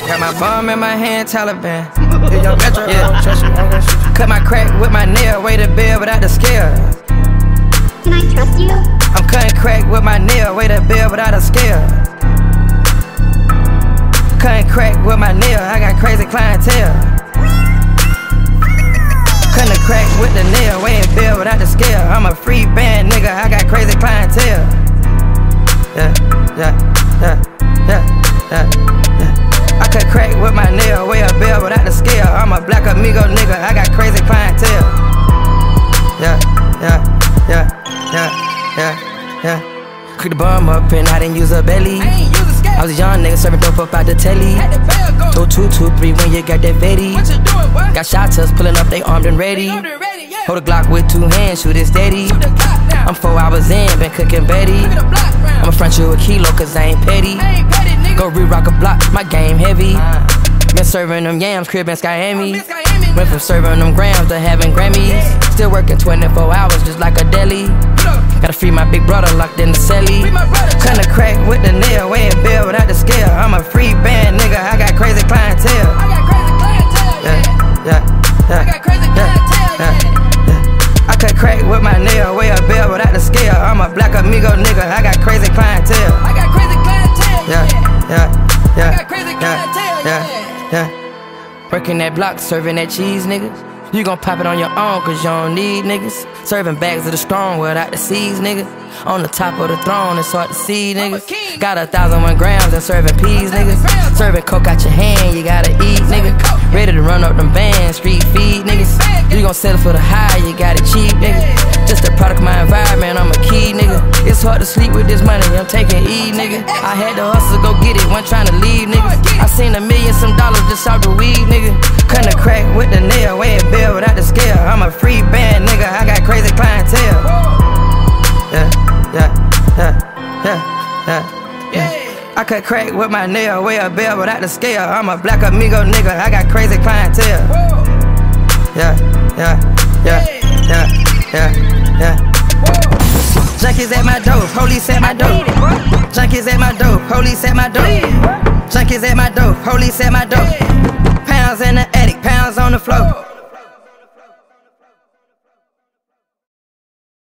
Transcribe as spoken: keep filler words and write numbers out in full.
Got my bomb in my hand, Taliban. Yeah. Cut my crack with my nail, weigh the bale without the scale. Can I trust you? I'm cutting crack with my nail, weigh the bale without a scale. Cutting crack with my nail, I got crazy clientele. Cutting the crack with the nail, weighing bill without the scale. I'm a Freeband nigga, I got crazy clientele. Yeah, yeah, yeah, yeah, yeah, yeah. I cut crack with my nail, weigh a bill without the scale. I'm a Black Amigo nigga, I got crazy clientele. Yeah, yeah, yeah, yeah, yeah, yeah. Cook the bum up and I didn't use a belly. I was a young nigga serving dope up out the telly. Tote two, two, three when you got that fetti. Got shottas pulling up, they armed and ready. Hold a Glock with two hands, shoot it steady. I'm four hours in, been cooking Betty. I'ma front you a kilo cause I ain't petty. Go re-rock a block, my game heavy. Been serving them yams, crib in Miami. Went from serving them grams to having Grammys. Still working twenty-four hours just like a deli. Gotta free my big brother locked in the celly. Cutting the crack with the nail, weighing bill without the scale. I'm a Freeband nigga, I got crazy clientele. I got crazy clientele, yeah, yeah, yeah. I got crazy clientele, yeah, yeah, yeah. I cut crack with my nail, weigh a bill without the scale. I'm a Black Amigo nigga, I got crazy clientele. I got crazy clientele, yeah, yeah, yeah. I got crazy clientele, yeah, yeah, yeah. Working that block, serving that cheese, nigga. You gon' pop it on your own, cause you don't need niggas. Serving bags of the strong without the seeds, nigga. On the top of the throne, it's hard to see, niggas. Got a thousand one grams and serving peas, niggas. Serving coke out your hand, you gotta eat, nigga. Ready to run up them bands, street feed, niggas. You gon' settle for the high, you got it cheap, nigga. Just a product of my environment, I'm a key, nigga. It's hard to sleep with this money, I'm taking E, nigga. I had to hustle, go get it, one trying to leave, nigga. I seen a million some dollars just off the weed, nigga. Cutting the crack with the nail, weighing bill without the scale. I'm a Freeband nigga, I got crazy clientele. Yeah, yeah, yeah, yeah, yeah, yeah. I cut crack with my nail, weigh a bill without the scale. I'm a Black Amigo nigga, I got crazy clientele. Yeah, yeah, yeah, yeah, yeah, yeah. Junkies at my door, police at my door. Junkies at my door, police at my door. Junkies at my door, police at my door.